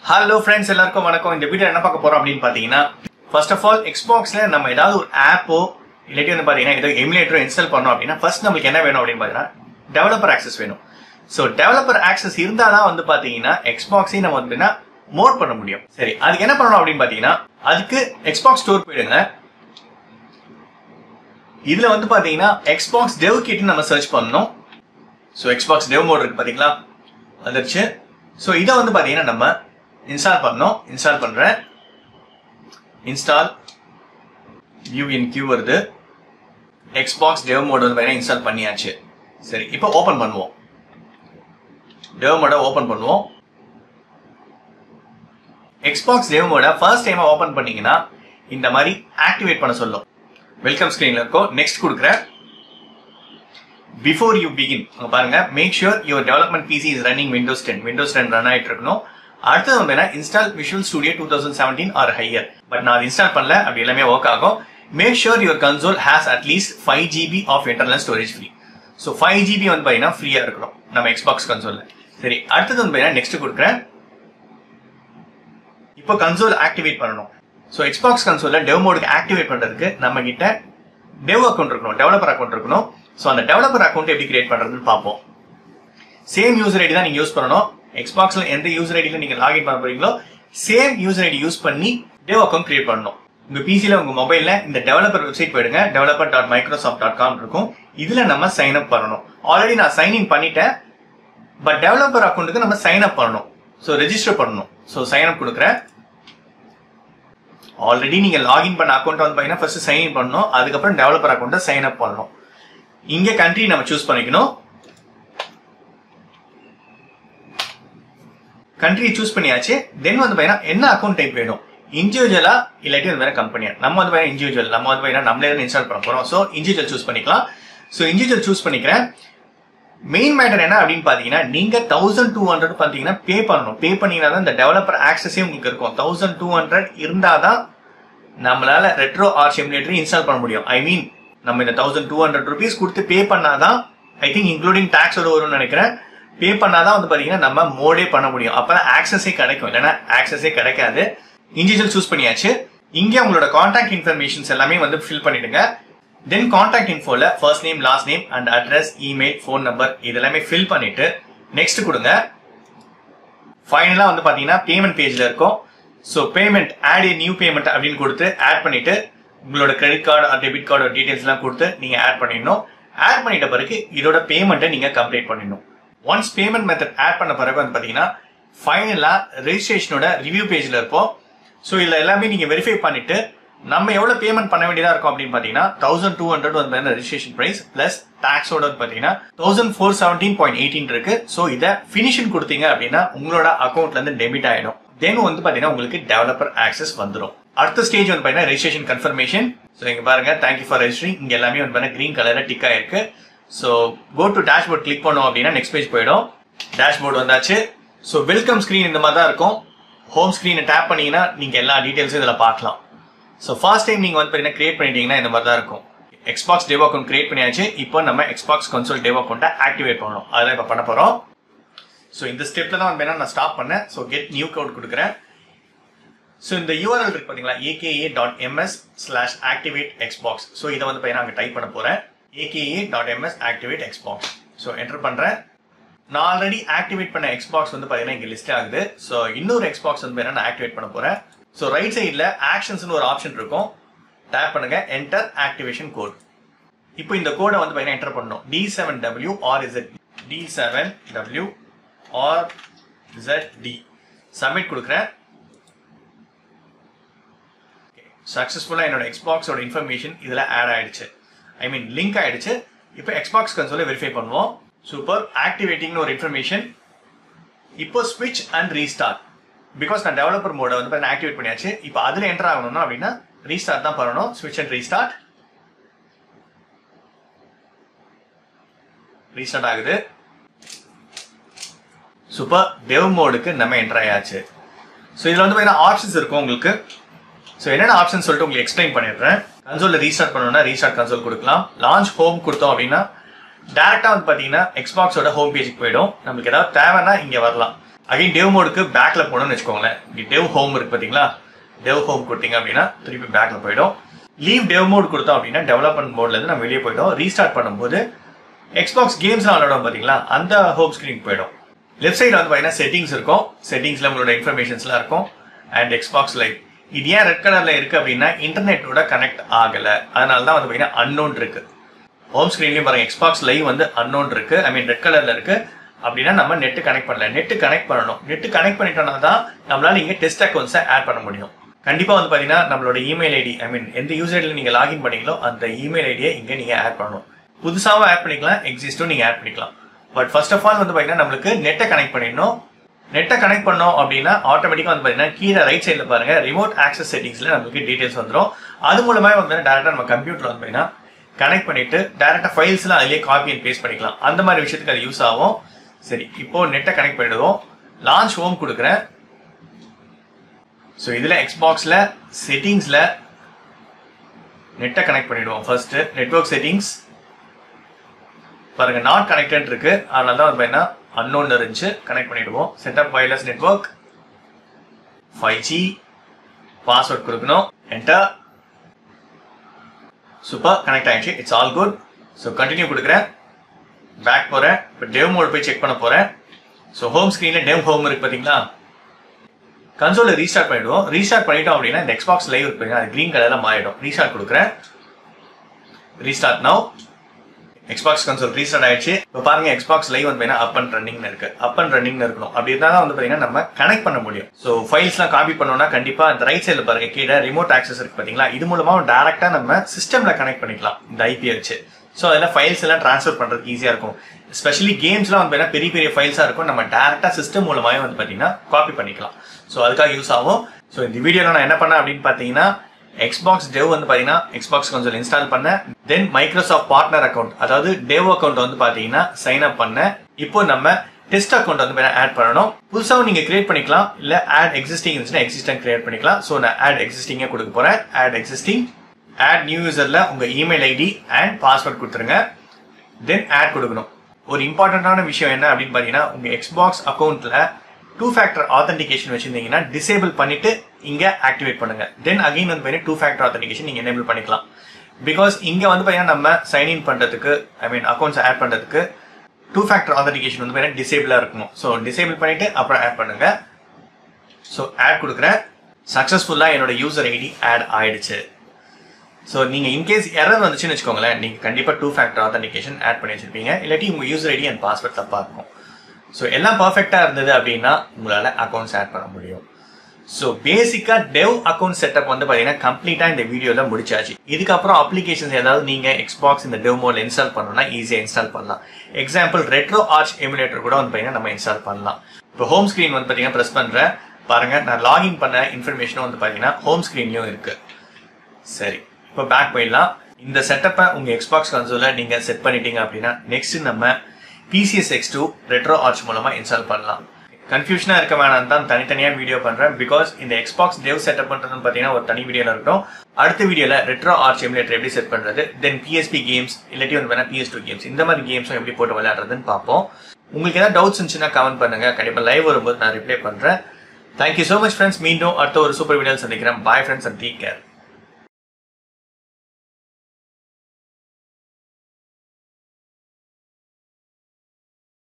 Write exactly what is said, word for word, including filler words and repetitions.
Hello friends, எல்லாருக்கும் வணக்கம். இந்த வீடியோ என்ன பார்க்க போறோம் அப்படினு பாத்தீங்கன்னா, first of all Xboxல நம்ம ஏதாவது ஒரு ஆப்போ இல்லட்டி வந்து பாத்தீங்கன்னா ஏதோ எமுலேட்டரோ இன்ஸ்டால் பண்ணனும் அப்படினா ஃபர்ஸ்ட் நமக்கு என்ன வேணும் அப்படினு பாத்தீங்கன்னா டெவலப்பர் ஆக்சஸ் வேணும். சோ டெவலப்பர் ஆக்சஸ் இருந்தா தான் வந்து பாத்தீங்கன்னா Xboxை நம்ம வந்து மோட் பண்ண முடியும். சரி, அதுக்கு என்ன பண்ணனும் அப்படினு பாத்தீங்கன்னா அதுக்கு Xbox ஸ்டோர் போய்டுங்க. இதுல வந்து பாத்தீங்கன்னா Xbox Dev Kit நம்ம சர்ச் பண்ணனும். சோ Xbox Dev Mode இருக்கு பாத்தீங்களா? வந்துருச்சு. சோ இத வந்து பாத்தீங்கன்னா நம்ம இன்ஸ்டால் பண்ணனும். இன்ஸ்டால் பண்றேன். இன்ஸ்டால் view in queue வருது. Xbox Dev Mode வந்து பாத்தீங்கன்னா இன்ஸ்டால் பண்ணியாச்சு. சரி, இப்போ ஓபன் பண்ணுவோம். Dev Mode ஓபன் பண்ணுவோம். Xbox Dev Mode first time open பண்ணீங்கன்னா இந்த மாதிரி ஆக்டிவேட் பண்ண சொல்லும். வெல்கம் ஸ்கிரீன்ல இருக்கோ. நெக்ஸ்ட் கொடுக்கிறேன். Before you begin, பாருங்க, make sure your development P C is running Windows ten. Windows ten run ஆயிட்டு இருக்கணும். அடுத்து வந்து என்ன, install Visual Studio twenty seventeen or higher. But நான் இன்ஸ்டால் பண்ணல, அப்படி எல்லாமே வர்க் ஆகும். Make sure your console has at least five G B of internal storage free. So five G B வந்து பாத்தீங்கன்னா ஃப்ரீயா இருக்கணும் நம்ம Xbox கன்சோல்ல. சரி, அடுத்து வந்து பாத்தீங்கன்னா நெக்ஸ்ட் கொடுக்கிறேன். இப்போ கன்சோல் ஆக்டிவேட் பண்ணனும். சோ Xbox கன்சோல்ல Dev Mode ஆக்டிவேட் பண்றதுக்கு நம்ம கிட்ட Dev அக்கவுண்ட் இருக்கணும், டெவலப்பர் அக்கவுண்ட் இருக்கணும். சோ அந்த டெவலப்பர் அக்கவுண்ட் எப்படி கிரியேட் பண்றதுன்னு பாப்போம். சேம் யூசர் ஐடி தான் நீங்க யூஸ் பண்ணனும். Xboxல எந்த யூசர் ஐடில நீங்க லாகின் பண்ண போறீங்களோ சேம் யூசர் ஐடி யூஸ் பண்ணி Dev அக்கவுண்ட் கிரியேட் பண்ணனும். உங்க பிசில உங்க மொபைல்ல இந்த டெவலப்பர் வெப்சைட் போய்டுங்க. developer dot microsoft dot com இருக்கும். இதுல நம்ம சைன் அப் பண்ணனும். ஆல்ரெடி நான் சைன் இன் பண்ணிட்டேன். பட் டெவலப்பர் அக்கவுண்ட்க்கு நம்ம சைன் அப் பண்ணனும். சோ ரெஜிஸ்டர் பண்ணனும். சோ சைன் அப் கொடுக்கிறேன். ஆல்ரெடி நீங்க லாகின் பண்ண அக்கவுண்ட் வந்து பாத்தீங்கன்னா ஃபர்ஸ்ட் சைன் இன் பண்ணனும். அதுக்கு அப்புறம் டெவலப்பர் அக்கவுண்ட சைன் அப் பண்ணனும். இங்க கண்ட்ரி நம்ம சூஸ் பண்ணிக்கணும். கண்ட்ரி சூஸ் பண்ணியாச்சு. தென் வந்து பாத்தீங்கன்னா என்ன அக்கவுண்ட் டைப் வேணும், இண்டிவிஜுவலா இல்லாட்டி வந்து வேற கம்பெனியா. நம்ம வந்து பாத்தீங்கன்னா இண்டிவிஜுவல், நம்ம வந்து பாத்தீங்கன்னா நம்மளே தான் இன்ஸ்டால் பண்ண போறோம். சோ இண்டிவிஜுவல் சூஸ் பண்ணிக்கலாம். சோ இண்டிவிஜுவல் சூஸ் பண்ணிக்கிறேன். மெயின் மேட்டர் என்ன அப்படின்னு பாத்தீங்கன்னா நீங்க தௌசண்ட் டூ ஹண்ட்ரட் பாத்தீங்கன்னா பே பண்ணணும். பே பண்ணீங்கன்னா தான் இந்த டெவலப்பர் ஆக்சஸே உங்களுக்கு இருக்கும். தௌசண்ட் டூ ஹண்ட்ரட் இருந்தாதான் நம்மளால ரெட்ரோ ஆர்ச் எமுலேட்டர் இன்ஸ்டால் பண்ண முடியும். ஐ மீன் நம்ம இந்த தௌசண்ட் டூ ஹண்ட்ரட் ருபீஸ் கொடுத்து பே பண்ணாதான், ஐ திங்க் இன்க்ளூடிங் டாக்ஸோட வரும்னு நினைக்கிறேன், பே பண்ணாதான் வந்து பாத்தீங்கன்னா நம்ம மோடே பண்ண முடியும். அப்பதான் ஆக்சஸே கிடைக்கும், இல்லைன்னா ஆக்சஸே கிடைக்காது. இண்டிவிஜுவல் சூஸ் பண்ணியாச்சு. இங்க உங்களோட கான்டாக்ட் இன்ஃபர்மேஷன்ஸ் எல்லாமே வந்து ஃபில் பண்ணிடுங்க. தென் கான்டாக்ட் இன்ஃபோல first name, last name and address, email, phone number இதெல்லாமே ஃபில் பண்ணிட்டு நெக்ஸ்ட் கொடுங்க. ஃபைனலா வந்து பாத்தீங்கன்னா பேமெண்ட் பேஜ்ல இருக்கும். So payment add a new payment அப்படின்னு கொடுத்து ஆட் பண்ணிட்டு உங்களோட credit card or debit card details எல்லாம் கொடுத்து நீங்க ஆட் பண்ணிடணும். ஆட் பண்ணிட்ட பிறகு இதோட பேமெண்ட்டை நீங்க கம்ப்ளீட் பண்ணிடணும். ஒன்ஸ் பேமெண்ட் மெத்தட் ஆட் பண்ண பிறகு வந்து பாத்தீங்கன்னா ஃபைனலா ரெஜிஸ்ட்ரேஷனோட ரிவ்யூ பேஜ்ல இருப்போம். சோ இதுல எல்லாமே நீங்க வெரிஃபை பண்ணிட்டு நம்ம எவ்வளவு பேமெண்ட் பண்ண வேண்டியதா இருக்கும் அப்படின்னு பாத்தீங்கன்னா தௌசண்ட் டூ ஹண்ட்ரட் வந்து ரெஜிஸ்ட்ரேஷன் பிரைஸ் பிளஸ் டாக்ஸோட வந்து பாத்தீங்கன்னா thousand four seventeen point eighteen இருக்கு. சோ இதை பினிஷன் கொடுத்தீங்க அப்படின்னா உங்களோட அக்கௌண்ட்ல இருந்து டெபிட் ஆயிடும். தென் வந்து பாத்தீங்கன்னா உங்களுக்கு டெவலப்பர் ஆக்சஸ் வந்துடும். அடுத்த ஸ்டேஜ் வந்து பாத்தீங்கன்னா ரெஜிஸ்ட்ரேஷன் கன்ஃபர்மேஷன். சோ இங்க பாருங்க, தேங்க்யூ ஃபார் ரெஜிஸ்டரிங். இங்க எல்லாமே வந்து பாத்தீங்கன்னா கிரீன் கலர்ல டிக் ஆயிருக்கு. So go to dashboard click பண்ணோம் அப்படின்னா நெக்ஸ்ட் பேஜ் போயிடும். டேஷ்போர்ட் வந்தாச்சு. சோ வெல்கம் ஸ்கிரீன் இந்த மாதிரி தான் இருக்கும். ஹோம் ஸ்கிரீனை டேப் பண்ணீங்கன்னா நீங்க எல்லா டீடைல்ஸும் இதுல பார்க்கலாம். சோ ஃபர்ஸ்ட் டைம் நீங்க வந்து பாத்தீங்கன்னா கிரியேட் பண்ணிட்டீங்கன்னா இந்த மாதிரி தான் இருக்கும். Xbox Dev அக்கவுண்ட் கிரியேட் பண்ணியாச்சு. இப்போ நம்ம Xbox Console Dev அக்கவுண்ட ஆக்டிவேட் பண்ணணும். அதான் இப்ப பண்ண போறோம். சோ இந்த ஸ்டெப்ல தான் வந்து நான் ஸ்டாப் பண்ணேன். சோ கெட் நியூ கோட் கொடுக்குறேன். சோ இந்த U R L இருக்கு பாத்தீங்களா, a k a dot m s slash activate xbox. So இத வந்து பையனா அங்க டைப் பண்ண போறேன். a k a dot m s activate xbox. So enter பண்றேன். நான் ஆல்ரெடி ஆக்டிவேட் பண்ண Xbox வந்து பாத்தீங்கன்னா இங்க லிஸ்ட் ஆகுது. சோ இன்னொரு Xbox வந்து பையனா நான் ஆக்டிவேட் பண்ண போறேன். சோ ரைட் சைடுல ஆக்ஷன்ஸ்னு ஒரு ஆப்ஷன் இருக்கும். டேப் பண்ணுங்க, என்டர் ஆக்டிவேஷன் கோட். இப்போ இந்த கோடை வந்து பையனா என்டர் பண்ணனும். D seven W R Z D seven W R Z D submit கொடுக்கிறேன். சக்சஸ்ஃபுல்லா என்னோட Xboxோட இன்ஃபர்மேஷன் இதுல ஆட் ஆயிடுச்சு. ஐ மீன் லிங்க் ஆயிடுச்சு. இப்போ Xbox கன்சோலை வெரிஃபை பண்ணுவோம். சூப்பர், ஆக்டிவேட்டிங்னு ஒரு இன்ஃபர்மேஷன். இப்போ ஸ்விட்ச் அண்ட் ரீஸ்டார்ட். பிகாஸ் நான் டெவலப்பர் மோட வந்து நான் ஆக்டிவேட் பண்ணியாச்சு. இப்போ அதுல என்டர் ஆகணும்னா அப்படின்னா ரீஸ்டார்ட் தான் பண்ணணும். ஸ்விட்ச் அண்ட் ரீஸ்டார்ட். ரீஸ்டார்ட் ஆகுது. சூப்பர், Dev மோடுக்கு நம்ம என்டர் ஆயாச்சு. சோ இதுல வந்து பாத்தீங்கன்னா ஆப்ஷன்ஸ் இருக்கும் உங்களுக்கு. சோ என்னென்ன ஆப்ஷன் சொல்லிட்டு உங்களுக்கு எக்ஸ்பிளைன் பண்ணிடுறேன். கன்சோல்ல ரீஸ்டார்ட் பண்ணணும்னா ரீஸ்டார்ட் கன்சோல் கொடுக்கலாம். லான்ச் ஹோம் கொடுத்தோம் அப்படின்னா டைரக்டா வந்து பாத்தீங்கன்னா Xboxோட ஹோம் பேஜுக்கு போயிடும். நமக்கு ஏதாவது தேவைன்னா இங்க வரலாம். அகைன் டெவ் மோடுக்கு பேக்ல போகணும்னு வச்சுக்கோங்களேன். இங்கே டெவ் ஹோம் இருக்கு பார்த்தீங்களா, டெவ் ஹோம் கொடுத்தீங்க அப்படின்னா திருப்பி பேக்ல போயிடும். லீவ் டெவ் மோட் கொடுத்தோம் அப்படின்னா டெவலப்மெண்ட் மோட்ல இருந்து நம்ம வெளியே போயிடும். ரீஸ்டார்ட் பண்ணும்போது எக்ஸ்பாக்ஸ் கேம்ஸ்லாம் விளையாடும் பார்த்தீங்களா, அந்த ஹோம் ஸ்கிரீனுக்கு போயிடும். லெஃப்ட் சைடில் வந்து பார்த்தீங்கன்னா செட்டிங்ஸ் இருக்கும். செட்டிங்ஸ்ல உங்களோட இன்ஃபர்மேஷன்ஸ்லாம் இருக்கும். அண்ட் எக்ஸ்பாக்ஸ் லைவ் இது ஏன் ரெட் கலர்ல இருக்கு அப்படின்னா இன்டர்நெட்டோட கனெக்ட் ஆகல, அதனால தான் வந்து பார்த்தீங்கன்னா அன்னோன் இருக்கு. ஹோம் ஸ்கிரீன்லயும் பாருங்க எக்ஸ்பாக்ஸ் லைவ் வந்து அன்னோன் இருக்கு, ஐ மீன் ரெட் கலர்ல இருக்கு. அப்படின்னா நம்ம நெட் கனெக்ட் பண்ணல. நெட் கனெக்ட் பண்ணணும். நெட் கனெக்ட் பண்ணிட்டோம்னா தான் நம்மளால இங்க டெஸ்ட் அக்கௌண்ட்ஸை ஆட் பண்ண முடியும். கண்டிப்பா வந்து பாத்தீங்கன்னா நம்மளோட இமெயில் ஐடி, ஐ மீன் எந்த யூசர் ஐடியில் நீங்க லாகின் பண்ணீங்களோ அந்த இமெயில் ஐடியை இங்க நீங்க ஆட் பண்ணணும். புதுசாவும் ஆட் பண்ணிக்கலாம், எக்ஸிஸ்டும் நீங்க ஆட் பண்ணிக்கலாம். பட் ஃபர்ஸ்ட் ஆஃப் ஆல் வந்து பாத்தீங்கன்னா நம்மளுக்கு நெட்டை கனெக்ட் பண்ணிடணும். நெட்டை கனெக்ட் பண்ணோம் அப்படின்னா ஆட்டோமேட்டிக்கா வந்து பாத்தீங்கன்னா கீழே ரைட் சைட்ல பாருங்க ரிமோட் ஆக்சஸ் செட்டிங்ஸ்ல நம்மளுக்கு டீடைல்ஸ் வந்துடும். அது மூலமா வந்து டேரக்டா நம்ம கம்ப்யூட்டர் வந்து பாத்தீங்கன்னா கனெக்ட் பண்ணிட்டு டேரக்டா ஃபைல்ஸ் எல்லாம் அதிலேயே காப்பி அண்ட் பேஸ்ட் பண்ணிக்கலாம். அந்த மாதிரி விஷயத்துக்கு அது யூஸ் ஆகும். சரி, இப்போ நெட்டை கனெக்ட் பண்ணிடுவோம். லான்ச் ஹோம் கொடுக்குறேன். ஸோ இதில் எக்ஸ்பாக்ஸில் செட்டிங்ஸில் நெட்டை கனெக்ட் பண்ணிடுவோம். ஃபர்ஸ்ட் நெட்வொர்க் செட்டிங்ஸ் பாருங்க நாட் கனெக்டட் இருக்கு, அதனால தான் வந்து பார்த்தீங்கன்னா அன்னோன் இருந்துச்சு. கனெக்ட் பண்ணிடுவோம். Setup wireless network five G password கொடுக்கணும். என்டர். சூப்பர், கனெக்ட் ஆயிடுச்சு. It's all good. So continue கொடுக்குறேன். பேக் போறேன். இப்போ டெவ் மோட் போய் செக் பண்ண போறேன். ஸோ ஹோம் ஸ்கிரீன்ல டெவ் ஹோம் இருக்கு பாத்தீங்களா, கன்சோல ரீஸ்டார்ட் பண்ணிடுவோம். ரீஸ்டார்ட் பண்ணிட்டோம் அப்படின்னா இந்த எக்ஸ்பாக்ஸ் லைவ் இருக்கு, அது கிரீன் கலர்ல மாறிடும். ரீஸ்டார்ட் கொடுக்குறேன். Restart now. Xbox console restart ஆயிடுச்சு. இப்போ பாருங்க எக்ஸ்பாக்ஸ் லைவ் வந்து அப் அண்ட் ரன்னிங் இருக்கு. அப் அண்ட் ரன்னிங் இருக்கணும். அப்படி இருந்தா தான் வந்து பாத்தீங்கன்னா நம்ம கனெக்ட் பண்ண முடியும். ஸோ ஃபைல்ஸ்லாம் காப்பி பண்ணோம்னா கண்டிப்பா இந்த ரைட் சைட்ல பாருங்க கீழே ரிமோட் ஆக்சஸ் இருக்கு பாத்தீங்களா, இது மூலமா டேரக்டா நம்ம சிஸ்டம்ல கனெக்ட் பண்ணிக்கலாம் இந்த ஐபி வச்சு. ஸோ அதில் ஃபைல்ஸ் எல்லாம் ட்ரான்ஸ்ஃபர் பண்றதுக்கு ஈஸியா இருக்கும். எஸ்பெஷலி கேம்ஸ்லாம் வந்து பெரிய பெரிய ஃபைல்ஸா இருக்கும். நம்ம டேரக்டா சிஸ்டம் மூலமாவே வந்து பாத்தீங்கன்னா காப்பி பண்ணிக்கலாம். ஸோ அதுக்காக யூஸ் ஆகும். ஸோ இந்த வீடியோல நான் என்ன பண்ணேன் அப்படின்னு பாத்தீங்கன்னா எக்ஸ்பாக்ஸ் டெவ் வந்து பாத்தீங்கன்னா எக்ஸ்பாக்ஸ் கன்சோல் இன்ஸ்டால் பண்ணேன். தென் மைக்ரோசாஃப்ட் பார்ட்னர் அக்கௌண்ட், அதாவது டெவ் அக்கௌண்ட் வந்து பாத்தீங்கன்னா சைன் அப் பண்ணேன். இப்போ நம்ம டெஸ்ட் அக்கௌண்ட் வந்து ஆட் பண்ணணும். புதுசாகவும் நீங்க கிரியேட் பண்ணிக்கலாம், இல்ல ஆட் எக்ஸிஸ்டிங் இருந்துச்சுன்னா எக்ஸிஸ்டிங் கிரியேட் பண்ணிக்கலாம். ஸோ நான் ஆட் எக்ஸிஸ்டிங்கே கொடுக்க போறேன். Add existing. ஆட் நியூ யூசர்ல உங்க இமெயில் ஐடி அண்ட் பாஸ்வேர்ட் கொடுத்துருங்க. தென் ஆட் கொடுக்கணும். ஒரு இம்பார்ட்டன்டான விஷயம் என்ன அப்படின்னு பாத்தீங்கன்னா உங்க எக்ஸ்பாக்ஸ் அக்கௌண்ட்ல டூ ஃபேக்டர் ஆத்தென்டிகேஷன் வச்சிருந்தீங்கன்னா டிசேபிள் பண்ணிட்டு இங்க ஆக்டிவேட் பண்ணுங்க. தென் அகைன் வந்து பாத்தீங்கன்னா டூ ஃபேக்டர் ஆத்தென்டிகேஷன் நீங்க எனேபிள் பண்ணிக்கலாம். பிகாஸ் இங்க வந்து பாத்தீங்கன்னா நம்ம சைன் இன் பண்றதுக்கு, ஐ மீன் அக்கௌண்ட்ஸ் ஆட் பண்றதுக்கு டூ ஃபேக்டர் ஆத்தென்டிகேஷன் வந்து பாத்தீங்கன்னா டிசேபிளா இருக்கணும். ஸோ டிசேபிள் பண்ணிட்டு அப்புறம் ஆட் பண்ணுங்க. ஸோ ஆட் கொடுக்குறேன். சக்சஸ்ஃபுல்லா என்னோட யூசர் ஐடி ஆட் ஆயிடுச்சு. ஸோ நீங்க இன்கேஸ் எரர் வந்துச்சுன்னு வச்சுக்கோங்களேன், நீங்க கண்டிப்பா டூ ஃபேக்டர் ஆத்தென்டிகேஷன் ஆட் பண்ணி வச்சிருப்பீங்க, இல்லாட்டி உங்க யூசர் ஐடி அண்ட் பாஸ்வேர்ட் தப்பா இருக்கும். ஸோ எல்லாம் பர்ஃபெக்டா இருந்தது அப்படின்னா உங்களால அக்கௌண்ட்ஸ் ஆட் பண்ண முடியும். ஸோ பேசிக்கா டெவ் அக்கௌண்ட் செட்டப் வந்து பாத்தீங்கன்னா கம்ப்ளீட்டா இந்த வீடியோல முடிச்சாச்சு. இதுக்கப்புறம் அப்ளிகேஷன்ஸ் ஏதாவது நீங்க எக்ஸ்பாக்ஸ் இந்த டெவ் மோட்ல இன்ஸ்டால் பண்ணணும்னா ஈஸியா இன்ஸ்டால் பண்ணலாம். எக்ஸாம்பிள் ரெட்ரோ ஆர்ச் எமுலேட்டர் கூட வந்து பாத்தீங்கன்னா நம்ம இன்ஸ்டால் பண்ணலாம். இப்போ ஹோம் ஸ்கிரீன் வந்து பாத்தீங்கன்னா பிரஸ் பண்றேன். பாருங்க நான் லாகின் பண்ண இன்ஃபர்மேஷனும் வந்து பாத்தீங்கன்னா ஹோம் ஸ்கிரீன்லயும் இருக்கு. சரி, இப்போ பேக் போயிடலாம். இந்த செட்டப்பை உங்க எக்ஸ்பாக்ஸ் கன்சோல நீங்க செட் பண்ணிட்டீங்க அப்படின்னா நெக்ஸ்ட் நம்ம P C S X two retro arch மூலமா இன்ஸ்டால் பண்ணலாம். கன்ஃபியூஷனா இருக்க வேணாம் தான் தனித்தனியா வீடியோ பண்றேன். பிகாஸ் இந்த எக்ஸ்பாக்ஸ் டெவ் செட்டப் பண்றதுன்னு பாத்தீங்கன்னா ஒரு தனி வீடியோல இருக்கட்டும். அடுத்த வீடியோல ரெட்ரோ ஆர்ச் எமுலேட்டர் எப்படி செட் பண்றது, then P S P games இல்லாட்டி வந்து வேணா P S two கேம்ஸ் இந்த மாதிரி கேம்ஸும் எப்படி போட்டு விளையாடுறதுன்னு பார்ப்போம். உங்களுக்கு ஏதாவது டவுட்ஸ் இருந்துச்சுன்னா கமெண்ட் பண்ணுங்க. கண்டிப்பா லைவ் வரும்போது நான் ரிப்ளை பண்றேன். Thank you so much friends. மீண்டும் அடுத்த ஒரு சூப்பர் வீடியோ சந்திக்கிறேன். Bye friends and take care.